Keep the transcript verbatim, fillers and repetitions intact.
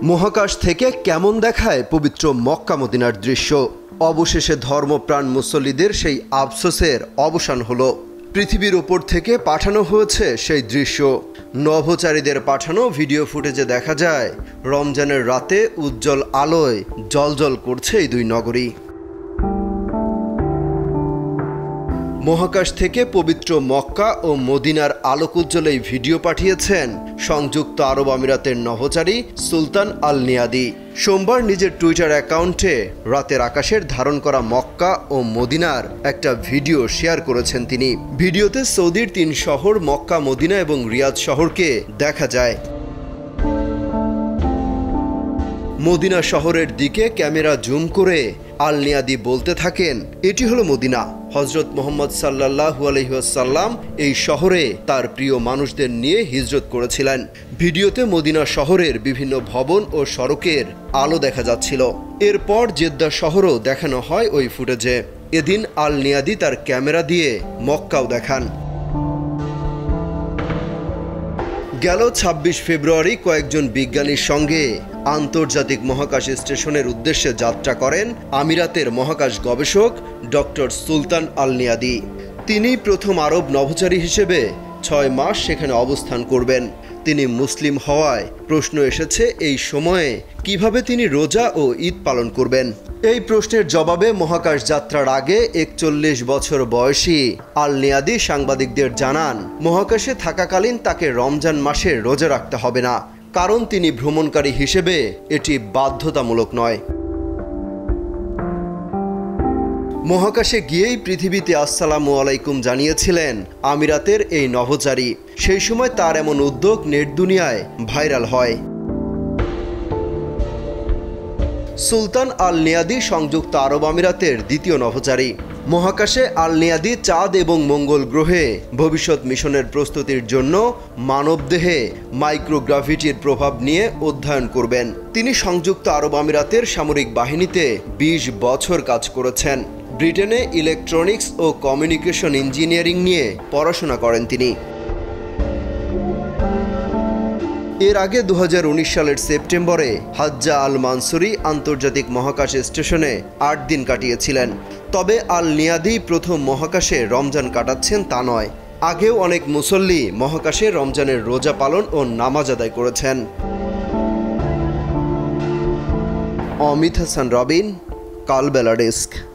মহাকাশ থেকে কেমন দেখায় পবিত্র মক্কা মদিনার দৃশ্য। অবশেষে ধর্মপ্রাণ মুসল্লিদের সেই আফসোসের অবসান হলো। পৃথিবীর উপর থেকে পাঠানো হয়েছে সেই দৃশ্য। নভোচারীদের পাঠানো ভিডিও ফুটেজে দেখা যায় রমজানের রাতে উজ্জ্বল আলোয় জ্বলজ্বল করছে এই দুই নগরী। মহাকাশ থেকে পবিত্র মক্কা ও মদিনার আলোকোজ্জ্বল এই ভিডিও পাঠিয়েছেন সংযুক্ত আরব আমিরাতের নভোচারী সুলতান আল নিয়াদি। সোমবার নিজের টুইটার অ্যাকাউন্টে রাতের আকাশের ধারণ করা মক্কা ও মদিনার একটা ভিডিও শেয়ার করেছেন তিনি। ভিডিওতে সৌদির তিন শহর মক্কা, মদিনা এবং রিয়াদ শহরকে দেখা যায়। মদিনা শহরের দিকে ক্যামেরা জুম করে আল নিয়াদি বলতে থাকেন, এটি হলো মদিনা। হজরত মোহাম্মদ সাল্লাল্লাহু আলাইহি ওয়াসাল্লাম এই শহরে তার প্রিয় মানুষদের নিয়ে হিজরত করেছিলেন। ভিডিওতে মদিনা শহরের বিভিন্ন ভবন ও সড়কের আলো দেখা যাচ্ছিল। এরপর জেদ্দা শহরও দেখানো হয় ওই ফুটেজে। এদিন আল নিয়াদি তার ক্যামেরা দিয়ে মক্কাও দেখান। গেল ছাব্বিশ ফেব্রুয়ারি কয়েকজন বিজ্ঞানীর সঙ্গে আন্তর্জাতিক মহাকাশ স্টেশনের উদ্দেশ্যে যাত্রা করেন আমিরাতের মহাকাশ গবেষক ডক্টর সুলতান আল নিয়াদি। তিনি প্রথম আরব নভোচারী হিসেবে ছয় মাস সেখানে অবস্থান করবেন। তিনি মুসলিম হওয়ায় প্রশ্ন এসেছে এই সময়ে কিভাবে তিনি রোজা ও ঈদ পালন করবেন। এই প্রশ্নের জবাবে মহাকাশ যাত্রার আগে একচল্লিশ বছর বয়সী আল নিয়াদি সাংবাদিকদের জানান, মহাকাশে থাকাকালীন তাকে রমজান মাসে রোজা রাখতে হবে না, কারণ তিনি ভ্রমণকারী হিসেবে এটি বাধ্যতামূলক নয়। মহাকাশে গিয়েই পৃথিবীতে আসসালামু আলাইকুম জানিয়েছিলেন আমিরাতের এই নভোচারী। সেই সময় তার এমন উদ্যোগ নেট দুনিয়ায় ভাইরাল হয়। সুলতান আল নিয়াদি সংযুক্ত আরব আমিরাতের দ্বিতীয় নভোচারী। মহাকাশে আল নিয়াদি চাঁদ এবং মঙ্গল গ্রহে ভবিষ্যৎ মিশনের প্রস্তুতির জন্য মানবদেহে মাইক্রোগ্রাভিটির প্রভাব নিয়ে অধ্যয়ন করবেন। তিনি সংযুক্ত আরব আমিরাতের সামরিক বাহিনীতে বিশ বছর কাজ করেছেন। ব্রিটেনে ইলেকট্রনিক্স ও কমিউনিকেশন ইঞ্জিনিয়ারিং নিয়ে পড়াশোনা করেন তিনি। এর আগে দু হাজার উনিশ সালের সেপ্টেম্বরে হাজ্জা আল মানসুরি আন্তর্জাতিক মহাকাশ স্টেশনে আট দিন কাটিয়েছিলেন। তবে আল নিয়াদি প্রথম মহাকাশে রমজান কাটাচ্ছেন তা নয়। আগেও অনেক মুসল্লি মহাকাশে রমজানের রোজা পালন ও নামাজ আদায় করেছেন। অমিত হাসান রবিন, কালবেলা ডেস্ক।